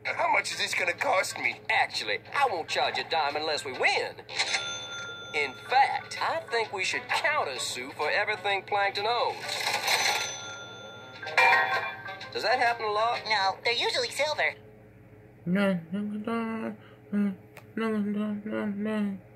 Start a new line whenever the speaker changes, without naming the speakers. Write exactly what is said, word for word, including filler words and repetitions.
How much is this gonna cost me?
Actually, I won't charge a dime unless we win. In fact, I think we should counter sue for everything Plankton owns. Does that happen a lot?
No, they're usually silver.
No, no, no, no, no, no, no.